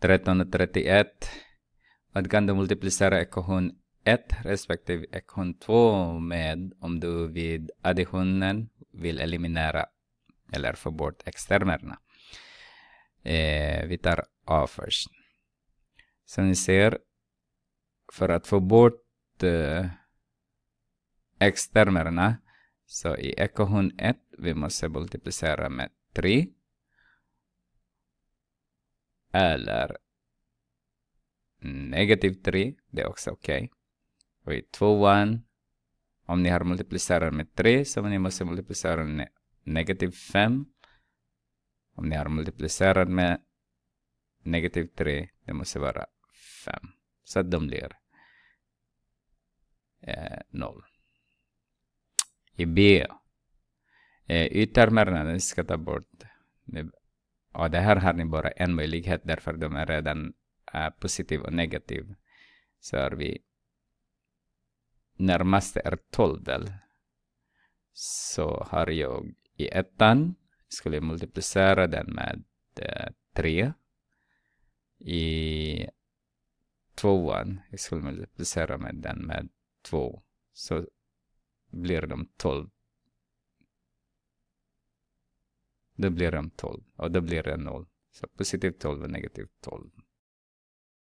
13 och 31. Vad kan du multiplicera ekvation 1 respektive ekvation 2 med om du vid additionen vill eliminera eller få bort extermerna? Vi tar A först. Så ni ser, för att få bort extermerna, så i ekvation 1 vi måste multiplicera med 3 eller negativ 3, det är också okej. Och i 2:1, om ni har multiplicerat med 3 så ni måste multiplicera med negativ 5. Om ni har multiplicerat med negativ 3, det måste vara 5. Så att de blir 0. I B, yttermerna ni ska ta bort. Och det här har ni bara en möjlighet, därför de är redan positiv och negativ. Så är vi närmaste är 12 väl. Så har jag i ettan skulle multiplicera den med 3. I 2:an jag skulle multiplicera med den med 2. Så blir de 12. Då blir de 12. Och då blir det 0. Så positiv 12 och negativ 12.